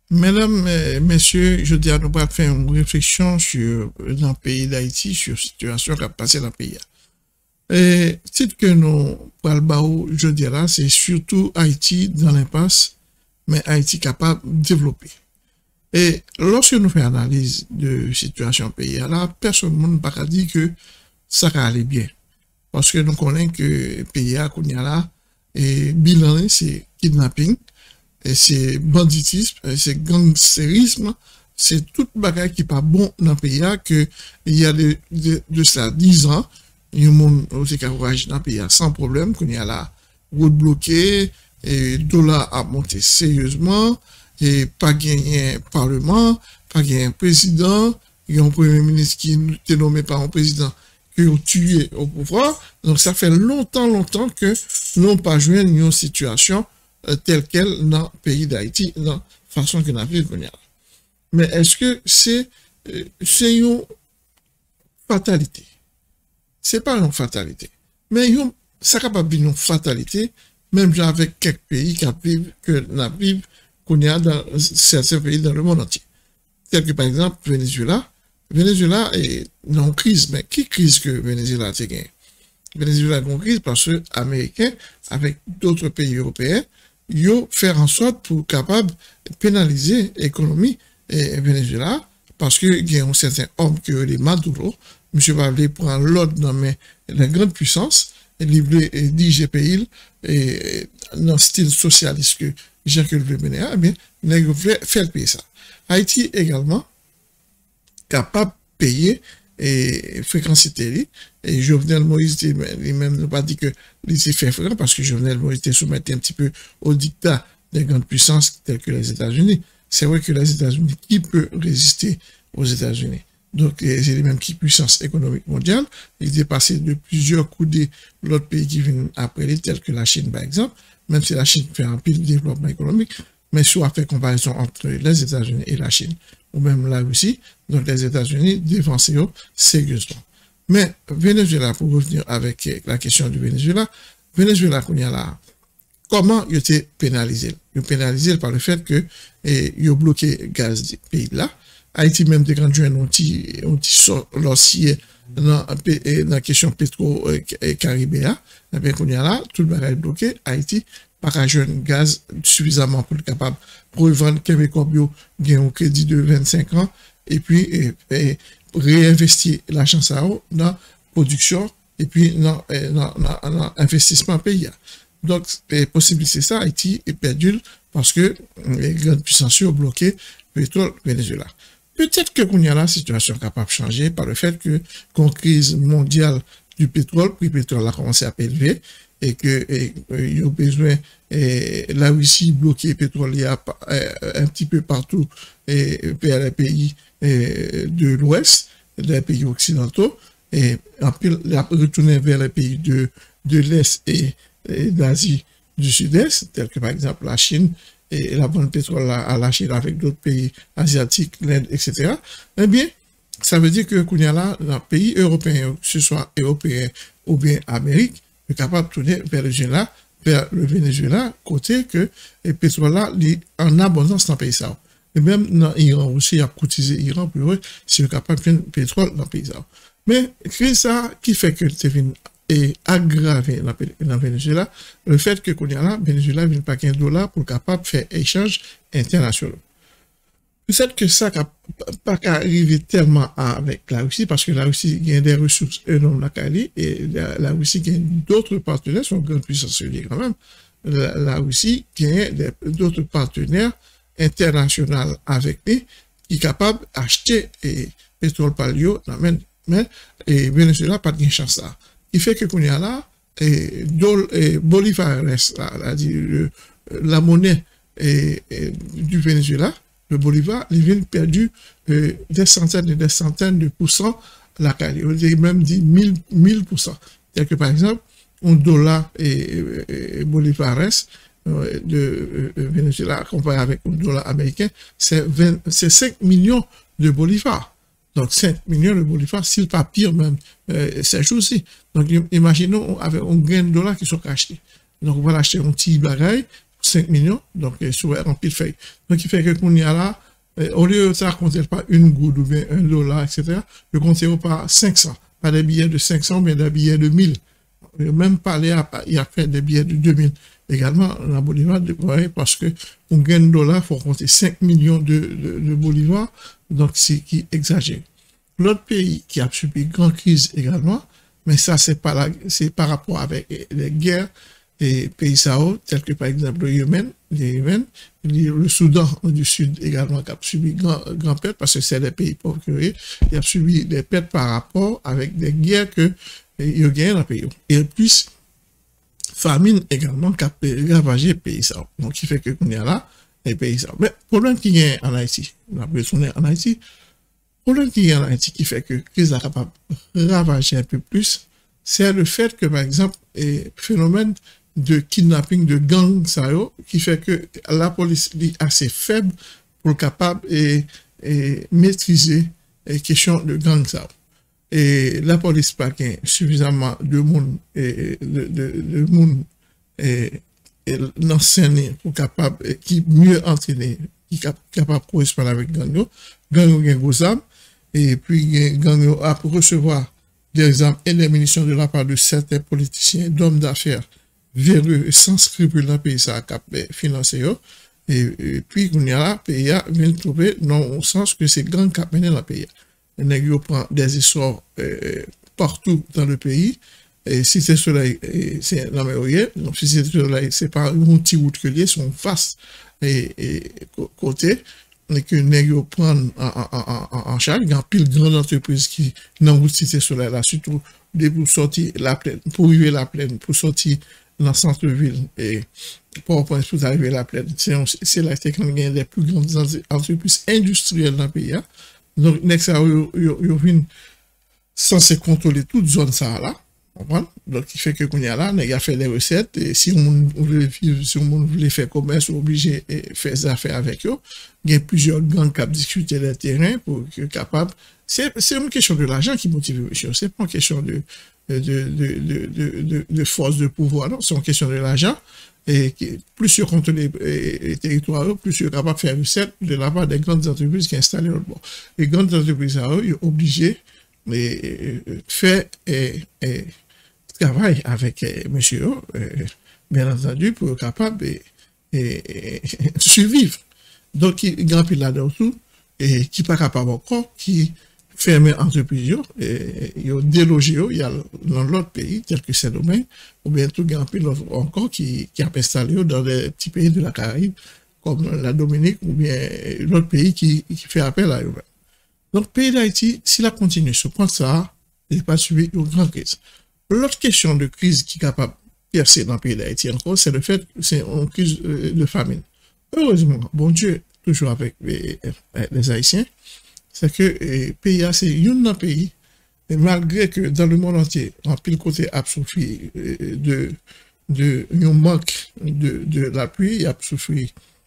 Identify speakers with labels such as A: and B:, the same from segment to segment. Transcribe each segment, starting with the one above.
A: Mesdames, messieurs, je dis à nous pas faire une réflexion sur dans le pays d'Haïti, sur la situation qui a passé dans le pays. Et titre que nous parlons, je dirais, c'est surtout Haïti dans l'impasse, mais Haïti capable de développer. Et lorsque nous faisons analyse de la situation pays, là, personne ne peut pas dire que ça va aller bien. Parce que nous connaissons que le pays a là, et bilan, c'est kidnapping, et c'est banditisme, c'est gangsterisme, c'est toute bagaille qui n'est pas bon dans le pays, que il y a de ça 10 ans, il y a un monde qui dans le pays sans problème, qu'on y a là, route bloquée, et dollar a monté sérieusement, et pas gagné un parlement, pas gagné un président, il y a un premier ministre qui est nommé par un président qui a tué au pouvoir. Donc ça fait longtemps que nous n'avons pas joué une situation telle qu'elle dans le pays d'Haïti, dans la façon que nous avons venir. Mais est-ce que c'est une fatalité? C'est pas une fatalité. Mais ça capable une fatalité, même avec quelques pays qui vivent, que nous vivons, qu'on y a dans certains pays dans le monde entier. Tel que par exemple Venezuela. Venezuela est non crise, mais qui crise que Venezuela a gagné? Venezuela a une crise parce que les Américains, avec d'autres pays européens, ils ont fait en sorte pour capable de pénaliser l'économie Venezuela parce qu'il y a un certain homme qui est les Maduro, M. Pavlé prend l'ordre dans la grande puissance, et diriger pays dans le style socialiste que Jean-Claude Venet a, bien, il voulait faire payer ça. Haïti également, capable de payer et fréquencer télé. Et Jovenel Moïse, lui-même n'a pas dit que il s'est fait fréquent parce que Jovenel Moïse était soumis un petit peu au dictat des grandes puissances telles que les États-Unis. C'est vrai que les États-Unis, qui peut résister aux États-Unis? Donc, c'est les mêmes qui puissance économique mondiale. Il est passé de plusieurs coups de l'autre pays qui viennent après lui, tels que la Chine, par exemple, même si la Chine fait un pile de développement économique, mais soit fait comparaison entre les États-Unis et la Chine, ou même la Russie, donc les États-Unis défensent sérieusement. Mais Venezuela, pour revenir avec la question du Venezuela qu'on y a là, comment il a été pénalisé? Il a pénalisé par le fait que il a bloqué le gaz du pays là. Haïti même des grands jeunes ont sorti dans la question pétro-caribéen, mais qu'on y a là, tout le monde est bloqué. Haïti pas un jeune gaz suffisamment pour être capable pour vendre Québécois bio gain un crédit de 25 ans et puis réinvestir l'argent ça dans la production et puis dans l'investissement pays. Donc, possible c'est ça, Haïti est perdu parce que les grandes puissances ont bloqué le pétrole Venezuela. Peut-être que qu'on y a la situation capable de changer par le fait que crise mondiale du pétrole, puis le pétrole a commencé à élever et que il y a besoin la Russie bloquer le pétrole un petit peu partout vers les pays de l'Ouest, les pays occidentaux et après retourner vers les pays de l'Est et d'Asie du Sud-Est, tels que par exemple la Chine et la bonne pétrole à la Chine avec d'autres pays asiatiques, l'Inde, etc. Eh bien, ça veut dire que qu'on y a là, dans les pays européens, que ce soit européen ou bien Amérique, est capable de tourner vers le Venezuela, côté que le pétrole là, est en abondance dans le pays ça. Et même dans l'Iran aussi, il y a cotisé l'Iran pour eux, c'est capable de faire pétrole dans le pays ça. Mais c'est ça qui fait que le est aggravé dans le Venezuela, le fait que qu'on y a là, Venezuela vient pas $15 pour capable de faire échange international. Peut-être que ça n'a pas arrivé tellement avec la Russie, parce que la Russie a des ressources énormes à Cali, et la Russie a d'autres partenaires, son grande puissance quand même. La Russie a d'autres partenaires internationaux avec lui, qui est capable d'acheter pétrole par l'eau, mais Venezuela n'a pas de chance là. Il fait que qu'on y a là, Bolivar reste la monnaie du Venezuela, le Bolivar, il vient perdu des centaines et des centaines de pourcents la Cali. On dit même dit 1000%. C'est-à-dire que par exemple, un dollar bolivares de Venezuela comparé avec un dollar américain, c'est 5 millions de bolivars. Donc 5 millions de bolivars, s'il pas pire même, ces jours-ci. Donc imaginons avec un grain de dollar qui sont achetés. Donc on va acheter un petit bagaille 5 millions, donc sur un pile fait. Donc il fait que qu'on y a là, au lieu de ça, compter pas une goutte ou bien $1, etc., je compte par 500, pas des billets de 500, mais des billets de 1000. Même parler, il a fait des billets de 2000 également la Bolivar, parce que on gagne $, il faut compter 5 millions de bolivars, donc c'est qui exagère. L'autre pays qui a subi une grande crise également, mais ça c'est par rapport avec les guerres et pays Sahel, tels que par exemple le Yémen, le Soudan du Sud également qui a subi grand perte parce que c'est des pays pauvres qui a subi des pertes par rapport avec des guerres que il y a gagné dans le pays. Et plus famine également qui a ravagé le pays Sahel. Donc il fait que qu'on est là les pays Sahel. Mais le problème qui est en Haïti, on a besoin en Haïti. Le problème qui est en Haïti qui fait que la crise est capable de ravager un peu plus, c'est le fait que, par exemple, le phénomène de kidnapping de gangs qui fait que la police est assez faible pour capable et maîtriser les questions de gangs. Et la police pas suffisamment de monde de monde et l'enseigner pour capable qui mieux entraîner qui capable de correspondre avec gang gen gros armes et puis gang a pour recevoir des armes et des munitions de la part de certains politiciens d'hommes d'affaires véreux et sans scrupules dans le pays ça cap financer et puis on y a là pays a vient trouver non au sens que c'est gang qui mené dans le pays. Les prend des essors partout dans le pays. Et si c'est soleil, c'est la mer. Donc si c'est soleil, c'est pas un petit route que les sont face et côté. Et que les prennent en charge. Il y a pile de grandes entreprises qui n'ont pas cité soleil là, surtout pour sortir la plaine, pour arriver la plaine, pour sortir dans le centre-ville et pour arriver à la plaine. C'est là qu'il y a des plus grandes entreprises industrielles dans le pays. Donc, next, ils viennent censé contrôler toute zone ça là. Donc, il fait que qu'on y a là, il a fait des recettes. Et si on veut vivre, si on veut faire commerce, on est obligé de faire des affaires avec eux. Il y a plusieurs gangs qui ont discuté des terrains pour être capable. C'est une question de l'argent qui motive les choses. C'est pas une question de force de pouvoir, non. C'est une question de l'argent. Et plus sur contre les territoires, plus sur capable de faire recette de la part des grandes entreprises qui sont installées au bord. Les grandes entreprises, ils sont obligées de faire travail avec monsieur, bien entendu, pour être capable de survivre. Donc, il y a un pile là-dedans tout, et qui n'est pas capable encore, qui fermer entreprise, ils ont délogé, il y a dans l'autre pays, tel que Saint-Domingue, ou bien tout un pile encore qui a installé dans des petits pays de la Caraïbe, comme la Dominique, ou bien l'autre pays qui fait appel à eux. Donc, le pays d'Haïti, s'il a continué sur point ça, il n'est pas suivi une grande crise. L'autre question de crise qui est capable de percer dans le pays d'Haïti encore, c'est le fait que c'est une crise de famine. Heureusement, bon Dieu, toujours avec les Haïtiens, c'est que le pays, c'est un pays, et malgré que dans le monde entier, en pile côté a souffert de manque de l'appui, il a souffert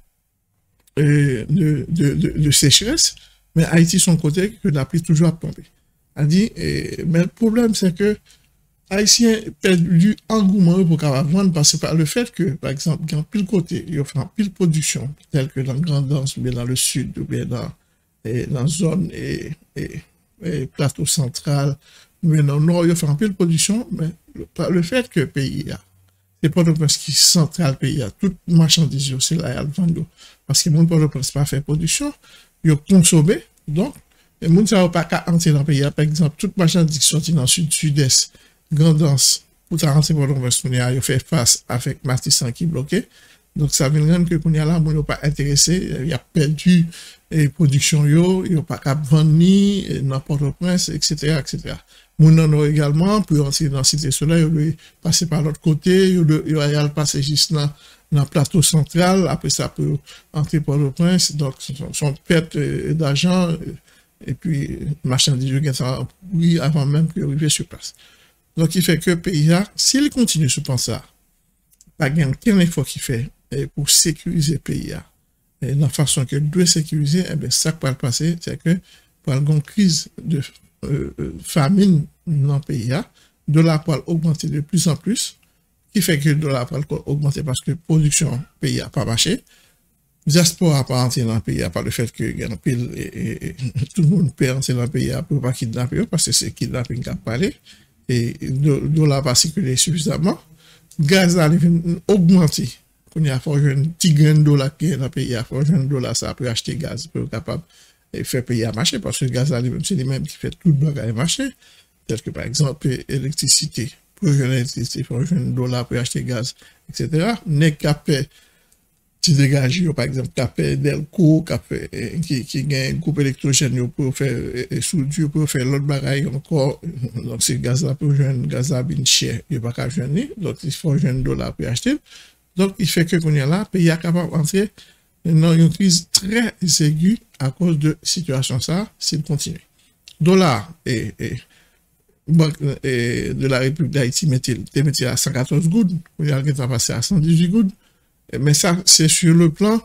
A: de sécheresse, mais Haïti, son côté, que l'appui toujours a tombé. Mais le problème, c'est que Haïtiens perdent du engouement pour vendre parce que par le fait que, par exemple, dans pile côté, ils font pile production, telle que dans la Grande Anse, ou bien dans le sud, ou bien dans la zone et plateau central, ou bien dans le nord, ils font pile production, mais par le fait que le pays a, c'est pas le prince qui central le pays a, toute marchandise, c'est là, il y a le vendre. Parce que le monde ne peut pas faire production, ils consomment, donc, le monde ne peut pas entrer dans le pays. Par exemple, toute marchandise qui sortit dans le sud-sud-est, Grandance, pour rentrer dans le reste, il fait face avec Matissan qui est bloqué. Donc, ça veut dire que Kounia là, il n'est pas intéressé, il a perdu les productions, il n'a pas qu'à vendre ni n'importe prince, etc., etc. Moun en a également, pour rentrer dans la Cité Soleil, il doit passer par l'autre côté, il doit passer juste dans le plateau central, après ça peut entrer par le prince, donc son perte d'argent, et puis marchandises, oui, avant même qu'il arrive sur place. Donc, il fait que le pays là, s'il continue sur ça, pas quel effort qu'il fait pour sécuriser le pays là, et de la façon qu'il doit sécuriser, eh bien, ça qui va le passer, c'est que pour une crise de famine dans le pays là, de la poêle augmenter de plus en plus, qui fait que le dollar va augmenter parce que production pays a pas marché. Diaspora pas entrer dans le pays par le fait que tout le monde peut entrer dans le pays pour pas kidnapper parce que c'est kidnapping qui a parlé et le dollar pas circuler suffisamment. Gaz a augmenté. On y a fait un petit grain de dollar qui est dans le pays, il a fait un dollar ça pour acheter gaz pour être capable de faire payer à marché parce que le gaz c'est les mêmes qui fait tout le bagage marché. Tel que par exemple l'électricité, pour l'électricité, il faut un dollar pour acheter gaz, etc. N'est qu'à ti dégagé, par exemple, qui Delco, qui gagne un groupe électrogène pour faire soudure, pour faire l'autre bagaille encore. Donc, c'est gaz là pour jouer gaz là bien cher, il n'y a pas qu'à jouer. Donc, il faut jouer un dollar pour acheter. Donc, il fait que qu'on est là, pays est capable d'entrer dans une crise très aiguë à cause de situation ça, s'il continue. Dollar Banque de la République d'Haïti mettait à 114 gouttes, il a passé à 118 gouttes. Mais ça, c'est sur le plan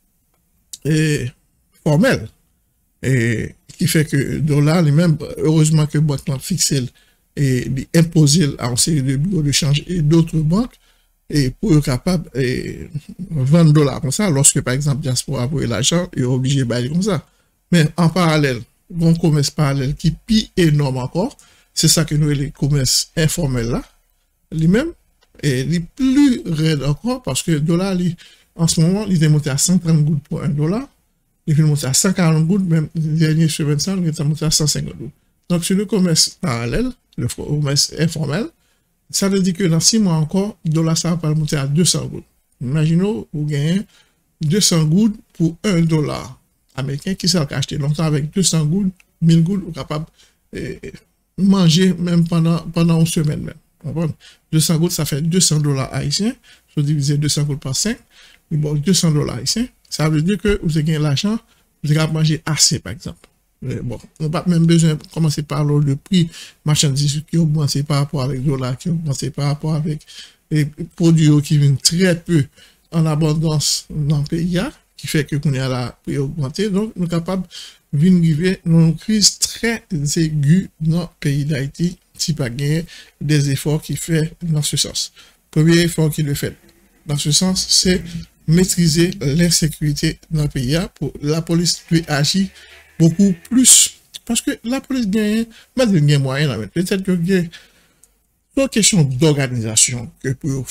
A: formel. Et qui fait que dollar lui-même, heureusement que banque a fixé et imposé à une série de bureaux de change et d'autres banques et pour être capable de vendre dollars comme ça, lorsque par exemple diaspora pour l'argent, il est obligé de bailler comme ça. Mais en parallèle, bon commerce parallèle qui est plus énorme encore, c'est ça que nous les commerces informels là, lui-même. Et les plus raides encore, parce que le dollar, en ce moment, il est monté à 130 gouttes pour $1. Il est monté à 140 gouttes, même le dernier sur 25, il est monté à 150 gouttes. Donc, sur le commerce parallèle, le commerce informel, ça veut dire que dans 6 mois encore, le dollar, ça va monter à 200 gouttes. Imaginez, vous gagnez 200 gouttes pour $1 américain qui s'est acheté longtemps avec 200 gouttes, 1000 gouttes, vous êtes capable de manger même pendant une semaine même. 200 gouttes, ça fait $200 haïtiens. Je diviser 200 gouttes par 5. Bon, $200 haïtiens. Ça veut dire que vous avez gagné l'argent, vous avez manger assez, par exemple. Bon, on n'a pas même besoin de commencer par le prix marchandises qui augmente par rapport avec le dollar, qui augmente par rapport avec les produits qui viennent très peu en abondance dans le pays, qui fait que qu'on est à la prix augmenté. Donc, nous sommes capables de vivre une crise très aiguë dans le pays d'Haïti. Si pas gagner des efforts qu'il fait dans ce sens. Premier effort qu'il le fait dans ce sens, c'est maîtriser l'insécurité dans le pays. Pour la police peut agir beaucoup plus. Parce que la police gagne, pas de gain moyen, peut-être que c'est une question d'organisation que pour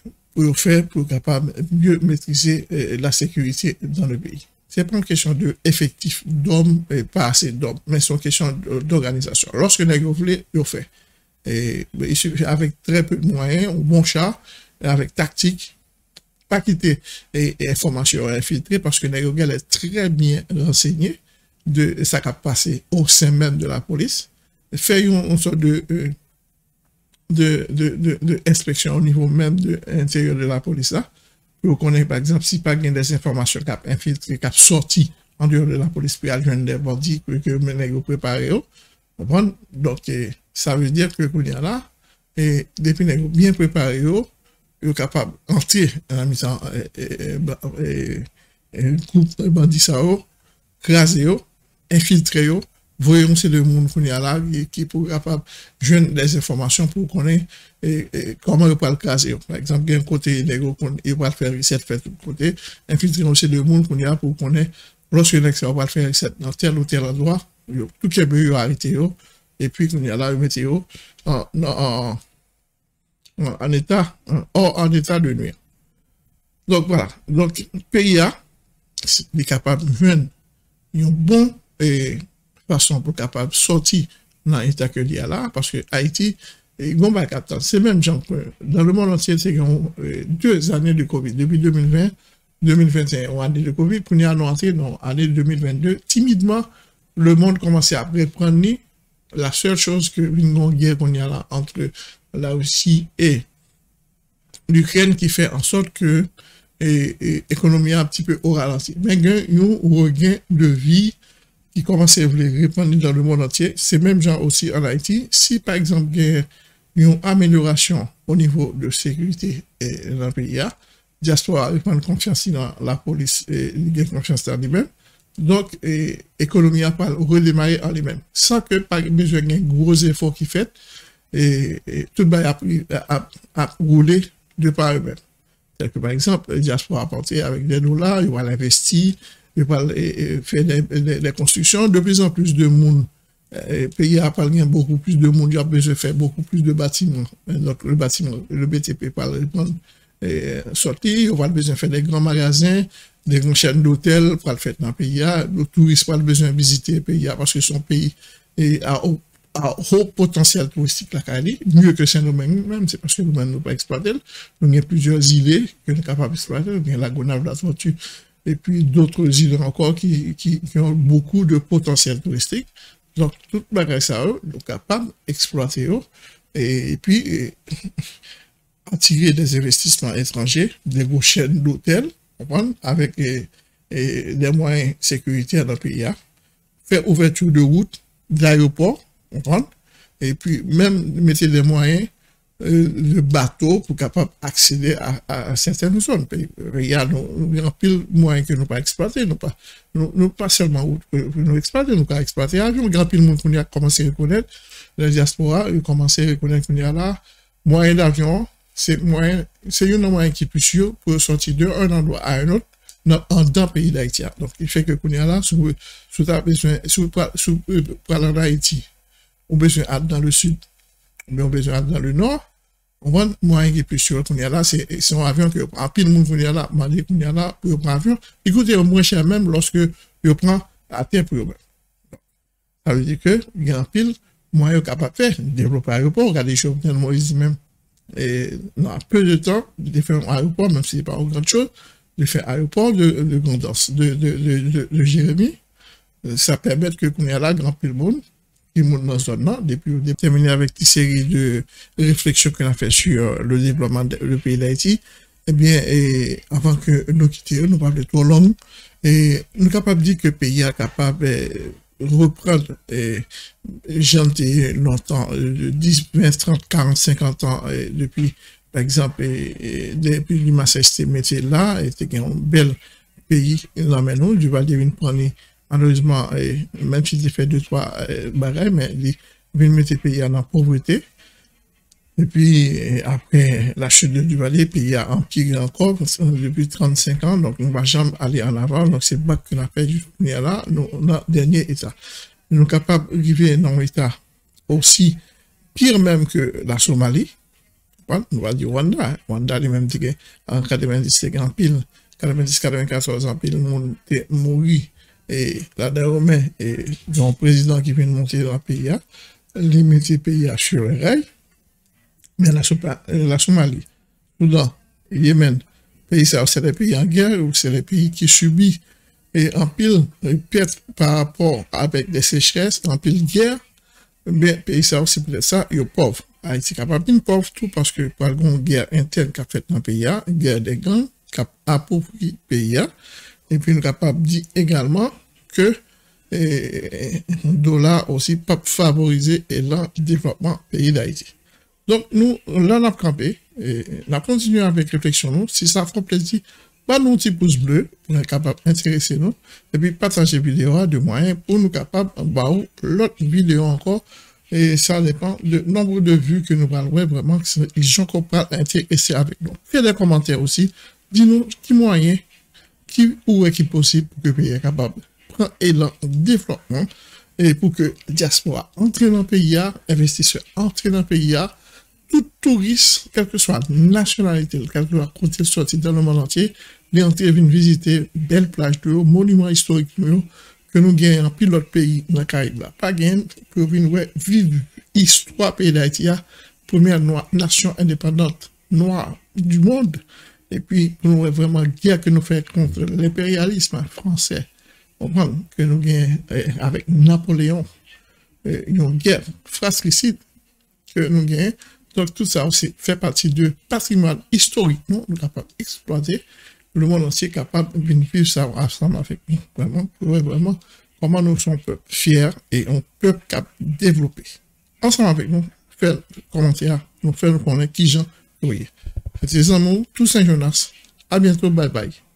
A: capable mieux maîtriser la sécurité dans le pays. C'est pas une question d'effectif d'hommes et pas assez d'hommes, mais c'est une question d'organisation. Lorsque nous voulons, nous fait. Et il suffit avec très peu de moyens, un bon chat, avec tactique, pas quitter et information infiltrée parce que nous est très bien renseigné de ça qui a passé au sein même de la police. Faire une sorte de inspection au niveau même de l'intérieur de la police là. Pour connaître, par exemple, si pas des informations qui ont infiltré, qui ont sorti en dehors de la police, puis à joindre des bandits que nous préparé. Donc, ça veut dire que nous là, et depuis nous bien préparé, nous sommes capables d'entrer dans la mise en groupe de bandits, craser, infiltrer, voyons c'est le monde qu'on est là qui est capable de joindre des informations pour connaître comment on peut le caser. Par exemple, il y a un côté, il va faire reset, fait tout côté, infiltrer aussi le monde qu'on est là pour connaître, lorsque on va faire reset dans tel ou tel endroit, tout qui est mieux arrêté, et puis qu'on est là, mettre en état de nuire. Donc voilà, donc pays est capable de joindre un bon façon pour capable de sortir dans l'état que il y a là, parce que Haïti, c'est même genre dans le monde entier, c'est 2 années de Covid, depuis 2020, 2021, on année de Covid, pour nous annoncer dans l'année 2022, timidement, le monde commençait à reprendre la seule chose que une guerre qu'on y a là entre la Russie et l'Ukraine qui fait en sorte que l'économie a un petit peu au ralenti. Mais il y a un regain de vie qui commence à répandre dans le monde entier. C'est même genre aussi en Haïti. Si par exemple il y a une amélioration au niveau de sécurité dans le pays, diaspora reprend confiance dans la police et il a confiance dans lui-même. Donc, l'économie a pas redémarré en lui-même. Sans que pas besoin d'un gros effort qui fait, et tout le monde a roulé de par eux-mêmes. C'est-à-dire que, par exemple, le diaspora apporté avec des dollars, il va l'investir, il va faire des constructions, de plus en plus de monde. Le pays a parlé beaucoup plus de monde, il a besoin de faire beaucoup plus de bâtiments. Donc, le bâtiment, le BTP parle sortir, il va besoin de faire des grands magasins, des grandes chaînes d'hôtels pour le faire dans le pays. Le touriste va besoin de visiter le pays parce que son pays a haut potentiel touristique, la Cali, mieux que Saint-Domingue même, c'est parce que nous n'avons pas exploité. Nous avons plusieurs îles que nous sommes capables d'exploiter, nous avons la Gonave, la Tortue, et puis d'autres îles encore qui ont beaucoup de potentiel touristique. Donc, toute bagage ça, nous sommes capables d'exploiter et puis attirer des investissements étrangers, des grosses chaînes d'hôtels, avec des moyens sécuritaires dans le pays, faire ouverture de routes, d'aéroports, et puis même mettre des moyens de bateaux pour capable accéder à certaines zones. Il y a un pile moyens que nous pas exploiter, nous pas seulement nous exploiter, nous pas exploiter avion, grand pile monde qu'on a commencé à reconnaître, la diaspora a commencé à reconnaître qu'on y a là moyen d'avion, c'est un moyen qui est plus sûr pour sortir d'un endroit à un autre dans le pays d'Haïti. Donc il fait que qu'on y a là sous parlant d'Haïti, on besoin d'être dans le sud, mais on besoin d'être dans le nord. On voit moyen qui est plus sûr qu'on y a là, c'est un avion que en pile monde qu'on y a là, mandé qu'on y a là pour prendre avion, écoutez moins cher même lorsque on prend à terre pour eux. Ça veut dire que il y a un pile moyen capable de faire développer l'aéroport, regardez Jovenel Moïse même. Et dans peu de temps, de faire un aéroport, même si ce n'est pas une grande chose, de faire un aéroport de Grandance, de Jérémy, ça permet que qu'on y a là grand pile monde qui monte dans ce zone-là, depuis terminer avec une série de réflexions qu'on a fait sur le développement du pays d'Haïti, eh bien, avant que nous quittions, nous parlons trop long, et nous sommes capables de dire que le pays est capable de reprendre janté longtemps, 10, 20, 30, 40, 50 ans, depuis, par exemple, depuis l'Imassesté métier là, c'était un bel pays, nous emmènons, du Val-de-Vine malheureusement, même si j'ai fait 2-3 bagailles, mais il vient mettre le pays en pauvreté. Et puis, après la chute de Duvalier, le pays a empiré encore depuis 35 ans, donc on ne va jamais aller en avant. Donc, c'est pas qu'on a fait du là, nous, dans le dernier état. Nous sommes capables de vivre dans un état aussi pire même que la Somalie. On va dire Rwanda. Rwanda, lui-même, dit qu'en 90, c'est en pile, 90-94 en pile, le monde est mort. Et là, d'ailleurs, et un président qui vient de monter dans le pays, il met le pays sur les rails, mais la Somalie, Soudan, Yémen, pays ça, c'est les pays en guerre ou c'est les pays qui subissent et en pile perte par rapport avec des sécheresses, en pile guerre, mais pays ça aussi peut-être ça, il est pauvre. Haïti est capable de pauvre tout parce que par une guerre interne qu'a fait dans le pays, une guerre des gangs, qui a appauvri le pays. Et puis, nous sommes capables de dire également que le dollar aussi pas favoriser le développement du pays d'Haïti. Donc, nous, là, on a campé, on a continué avec réflexion, nous. Si ça fait plaisir, pas nous un petit pouce bleu pour être capable d'intéresser nous, et puis partager la vidéo de moyens pour nous capables de l'autre vidéo encore, et ça dépend du nombre de vues que nous parlons vraiment, les gens qui peuvent intéresser avec nous. Faites des commentaires aussi, dis-nous qui moyen qui pourrait être possible pour que le pays soit capable de prendre élan développement et pour que la diaspora entre dans le pays, investisseurs entre dans le pays, tout touriste, quelle que soit la nationalité, quel que soit côté sorti dans le monde entier, les entrer viennent visiter belles plages de l'eau, monuments historiques que nous gagnons en pilote pays dans le Caraïbe. Pas gain pour venir vivre l'histoire pays d'Haïti, première nation indépendante noire du monde. Et puis, nous avons vraiment guerre que nous faisons contre l'impérialisme français. On comprend que nous gagnons avec Napoléon, une guerre fratricide que nous gagnons. Donc, tout ça aussi fait partie du patrimoine historique. Nous sommes capables d'exploiter. Le monde entier est capable de vivre ça ensemble avec nous. Vraiment, pour vraiment, comment nous sommes fiers et on peut développer. Ensemble avec nous, faire commentaire, nous faire nous connaître qui j'en oui. C'était Zamou, tout Saint-Jonas. À bientôt, bye bye.